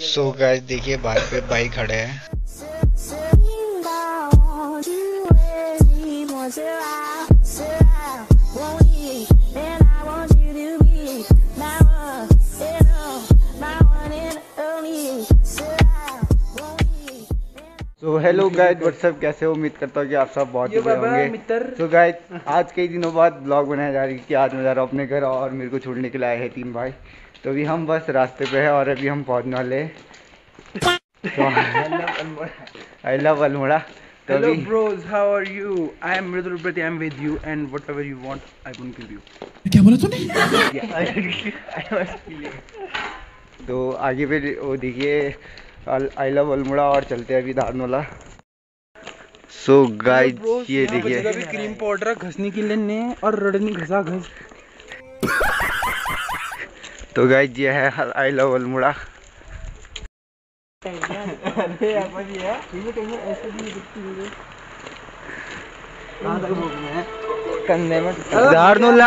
So guys देखिए बाहर पे बाइक खड़े हैं। तो हेलो गाइस व्हाट्सअप, कैसे हो? उम्मीद करता हूँ कि आप सब बहुत ही बढ़िया होंगे। तो गाइस आज कई दिनों बाद ब्लॉग बनाया जा रही है कि आज मैं जा रहा हूँ अपने घर और मेरे को छोड़ने के लिए आए हैं 3 भाई। तो अभी हम बस रास्ते पे हैं और अभी हम पहुँचने वाले हैं I love Almora. Hello bros, how are you? I am Mridul Prati, I am with you and whatever you want, I will give you. क्या बोला तूने? तो आगे पे वो देखिए आई लव अल्मोड़ा और चलते हैं अभी धारनोला। सो गाइस ये देखिए अभी क्रीम पाउडर घसने के लिए ने और रड़नी घसा घस। तो गाइस ये है आई लव अल्मोड़ा। कंधे में धारनोला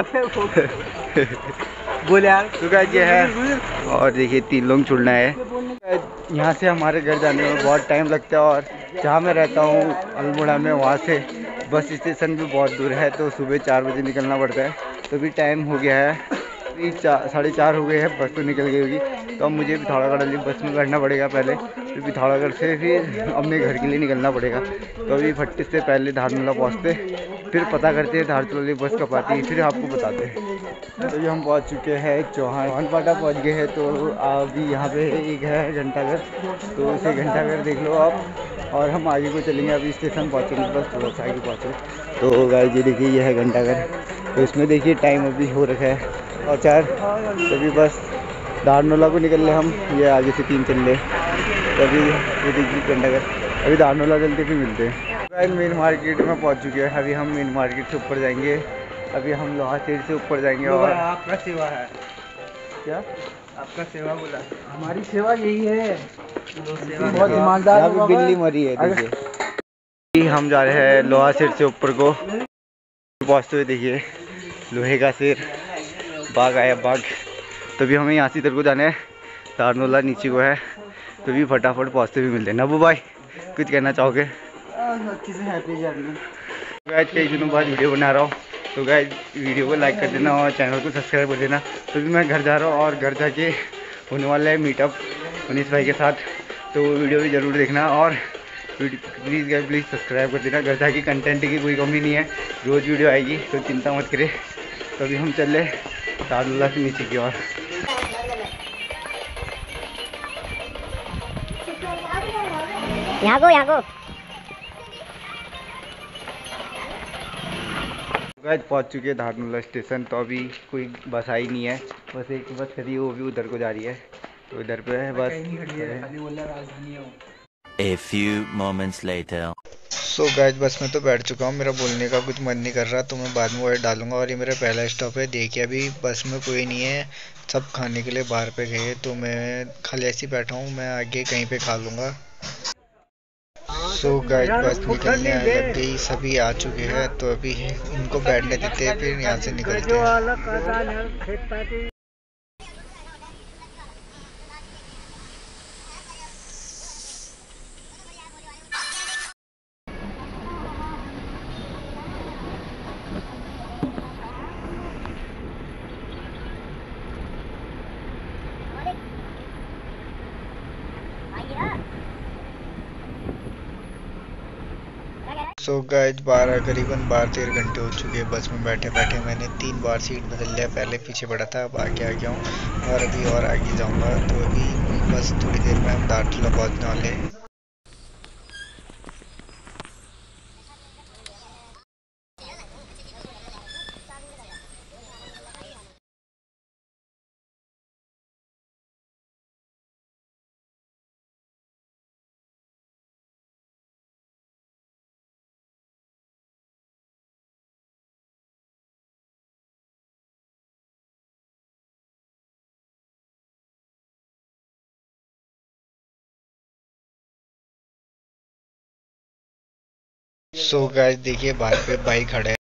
बोले यार। तो गाइस ये है और देखिए 3 लोग छुड़ना है। यहाँ से हमारे घर जाने में बहुत टाइम लगता है और जहाँ मैं रहता हूँ अल्मोड़ा में वहाँ से बस स्टेशन भी बहुत दूर है, तो सुबह 4 बजे निकलना पड़ता है। तो अभी टाइम हो गया है 4:30 हो गए हैं, बस तो निकल गई होगी। तो अब मुझे पिथौरागढ़ बस में बैठना पड़ेगा पहले, फिर पिथौरागढ़ से फिर अपने घर के लिए निकलना पड़ेगा। तो अभी फट्टी से पहले धारनोला पहुँचते, फिर पता करते हैं धारचूला बस कब आती है, फिर आपको बताते हैं। तो अभी हम पहुँच चुके हैं चौहान पाटा पहुँच गए हैं। तो अभी यहाँ पे एक है घंटाघर, तो उसे घंटाघर देख लो आप और हम आगे को चलेंगे। अभी स्टेशन पहुँचेंगे, बस थोड़ा सा आगे पहुँचे। तो गाइस ये देखिए ये है घंटाघर, तो इसमें देखिए टाइम अभी हो रखा है और 4। तभी बस धारनोला को निकल ले हम, ये आगे से 3 चल ले। तभी ये देखिए घंटाघर, अभी धारनोला चलते फिर मिलते हैं। मेन मार्केट में पहुंच चुके हैं। अभी हम मेन मार्केट से ऊपर जाएंगे, अभी हम लोहा सेठ से ऊपर जाएंगे। और आपका सेवा है क्या? आपका सेवा बोला, हमारी सेवा यही है। बहुत ईमानदार यहाँ पे बिल्ली मरी है देखिए। हम जा रहे हैं लोहा सेठ से ऊपर को पहुँचते हुए। देखिए लोहे का सिर, बाघ आया बाघ। तभी हमें यहाँ से इधर को जाना है, धारनोला नीचे को है। तो भी फटाफट पहुँचते भी मिलते हैं। नबू भाई कुछ कहना चाहोगे? गाइस कई दिनों बाद वीडियो बना रहा हूँ, तो गाइस वीडियो को लाइक कर देना और चैनल को सब्सक्राइब कर देना। तो भी मैं घर जा रहा हूँ और घर जाके होने वाला है मीटअप मनीष भाई के साथ, तो वो वीडियो भी ज़रूर देखना और प्लीज़ गाइस प्लीज़ सब्सक्राइब कर देना। घर जाके कंटेंट की कोई कमी नहीं है, रोज़ वीडियो आएगी, तो चिंता मत करें। तो अभी हम चले धारनोला से नीचे की ओर। यहाँ को गाइस पहुंच चुके हैं धारनोला स्टेशन। तो अभी कोई बस आई नहीं है, बस एक बस खड़ी है, वो भी उधर को जा रही है। तो इधर पे है बस। A few moments later. So guys bus में तो बैठ चुका हूँ, मेरा बोलने का कुछ मन नहीं कर रहा, तो मैं बाद में वर्ड डालूंगा। और ये मेरा पहला स्टॉप है। देखिए अभी बस में कोई नहीं है, सब खाने के लिए बाहर पे गए। तो मैं खाली ऐसे ही बैठा हूँ, मैं आगे कहीं पे खा लूँगा। सो गाइस बस निकलने लग गई, सभी आ चुके हैं। तो अभी इनको बैठने देते हैं, फिर यहाँ से निकलते हैं। सो गाइस करीबन 12-13 घंटे हो चुके हैं बस में बैठे बैठे। मैंने 3 बार सीट बदल लिया, पहले पीछे पड़ा था, अब आगे आ गया हूँ और अभी और आगे जाऊँगा। तो अभी बस थोड़ी देर में हम धारचूला पहुँचने वाले हैं। सो गाइस देखिए बाहर पे बाइक खड़े हैं।